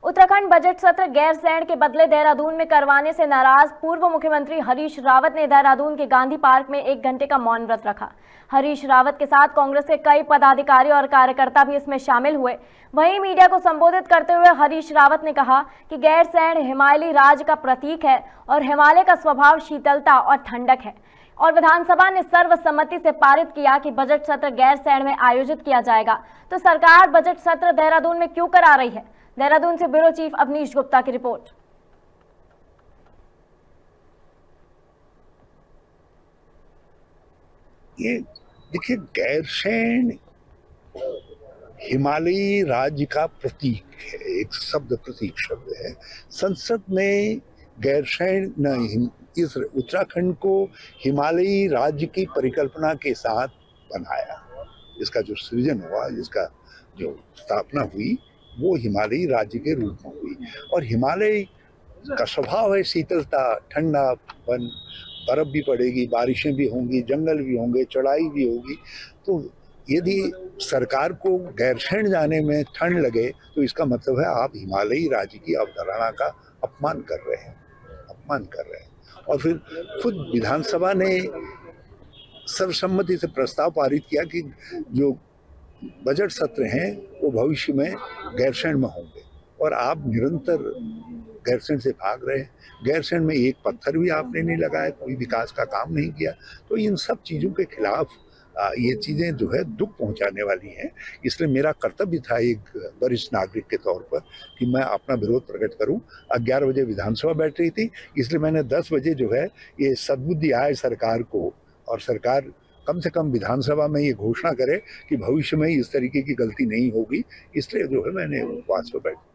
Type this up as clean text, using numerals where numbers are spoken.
Uttarakhand budget सत्र गैरसैंण के बदले देहरादून में करवाने से नाराज पूर्व मुख्यमंत्री हरीश रावत ने देहरादून के गांधी पार्क में 1 घंटे का मौन व्रत रखा। हरीश रावत के साथ कांग्रेस के कई पदाधिकारी और कार्यकर्ता भी इसमें शामिल हुए। वहीं मीडिया को संबोधित करते हुए हरीश रावत ने कहा कि गैरसैंण हिमालयी राज का प्रतीक है और हिमालय का स्वभाव शीतलता और ठंडक है। और विधानसभा ने सर्वसम्मति से पारित किया कि बजट सत्र गैरसैंण में आयोजित किया जाएगा। तो सरकार बजट सत्र देहरादून में क्यों करा रही है? देहरादून से ब्यूरो चीफ अवनीश गुप्ता की रिपोर्ट। ये देखिए, गैरसैंण हिमालयी राज्य का प्रतीक है, एक शब्द प्रतीक शब्द है। संसद ने गैरसैंण इस उत्तराखंड को हिमालयी राज्य की परिकल्पना के साथ बनाया। इसका जो सृजन हुआ, जिसका जो स्थापना हुई, वो हिमालयी राज्य के रूप में हुई। और हिमालय का स्वभाव है शीतलता, ठंडापन, बर्फ भी पड़ेगी, बारिशें भी होंगी, जंगल भी होंगे, चढ़ाई भी होगी। तो यदि सरकार को गैरसैंण जाने में ठंड लगे तो इसका मतलब है आप हिमालयी राज्य की अवधारणा का अपमान कर रहे हैं। और फिर खुद विधानसभा ने सर्वसम्मति से प्रस्ताव पारित किया कि जो बजट सत्र हैं वो भविष्य में गैरसैंण में होंगे, और आप निरंतर गैरसैंण से भाग रहे हैं। गैरसैंण में एक पत्थर भी आपने नहीं लगाया, कोई विकास का काम नहीं किया। तो इन सब चीज़ों के खिलाफ ये चीज़ें जो है दुख पहुंचाने वाली हैं। इसलिए मेरा कर्तव्य था एक वरिष्ठ नागरिक के तौर पर कि मैं अपना विरोध प्रकट करूं। 11 बजे विधानसभा बैठ रही थी, इसलिए मैंने 10 बजे जो है ये सद्बुद्धि आए सरकार को, और सरकार कम से कम विधानसभा में ये घोषणा करे कि भविष्य में इस तरीके की गलती नहीं होगी। इसलिए जो है मैंने उपवास पर बैठ